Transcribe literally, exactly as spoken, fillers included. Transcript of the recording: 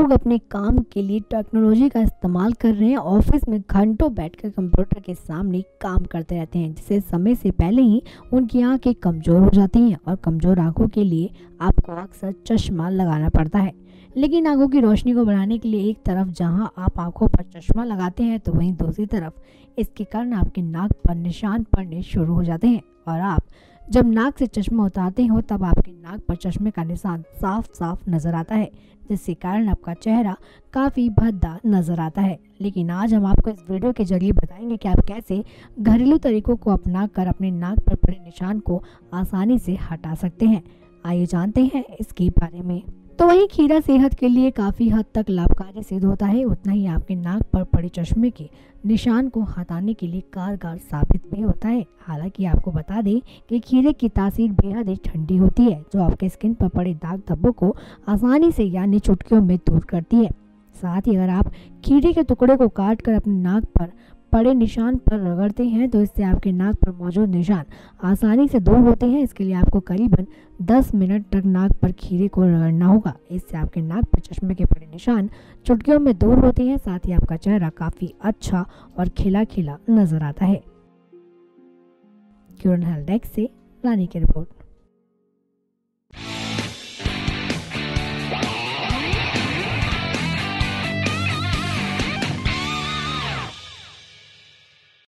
लोग अपने काम के लिए टेक्नोलॉजी का इस्तेमाल कर रहे हैं, ऑफिस में घंटों बैठकर कंप्यूटर के सामने काम करते रहते हैं, जिससे समय से पहले ही उनकी आंखें कमज़ोर हो जाती हैं और कमज़ोर आंखों के लिए आपको अक्सर चश्मा लगाना पड़ता है। लेकिन आंखों की रोशनी को बढ़ाने के लिए एक तरफ जहां आप आंखों पर चश्मा लगाते हैं, तो वहीं दूसरी तरफ इसके कारण आपके नाक पर निशान पड़ने शुरू हो जाते हैं और आप जब नाक से चश्मा उतारते हो तब आपके नाक पर चश्मे का निशान साफ साफ नजर आता है, जिसके कारण आपका चेहरा काफ़ी भद्दा नजर आता है। लेकिन आज हम आपको इस वीडियो के जरिए बताएंगे कि आप कैसे घरेलू तरीकों को अपना कर अपने नाक पर पड़े निशान को आसानी से हटा सकते हैं। आइए जानते हैं इसके बारे में। तो वहीं खीरा सेहत के लिए काफ़ी हद तक लाभकारी सिद्ध होता है, उतना ही आपके नाक पर पड़े चश्मे के निशान को हटाने के लिए कारगर साबित भी होता है। हालांकि आपको बता दें कि खीरे की तासीर बेहद ही ठंडी होती है, जो आपके स्किन पर पड़े दाग धब्बों को आसानी से यानी चुटकियों में दूर करती है। साथ ही अगर आप खीरे के टुकड़े को काट कर अपने नाक पर पड़े निशान पर रगड़ते हैं, तो इससे आपके नाक पर मौजूद निशान आसानी से दूर होते हैं। इसके लिए आपको करीबन दस मिनट तक नाक पर खीरे को रगड़ना होगा। इससे आपके नाक पर चश्मे के पड़े निशान चुटकियों में दूर होते हैं। साथ ही आपका चेहरा काफ़ी अच्छा और खिला खिला नजर आता है। क्यूरन हेल्थ डेस्क से रानी की रिपोर्ट।